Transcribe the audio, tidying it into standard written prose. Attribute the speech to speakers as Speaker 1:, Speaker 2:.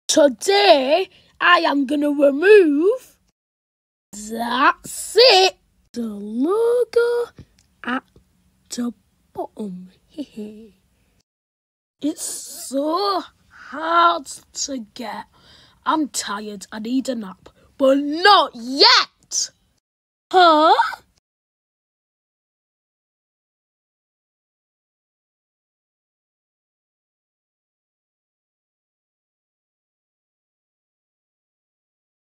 Speaker 1: Today, I am going to remove, that's it, the logo at the bottom. It's so hard to get. I'm tired, I need a nap, but not yet. Huh?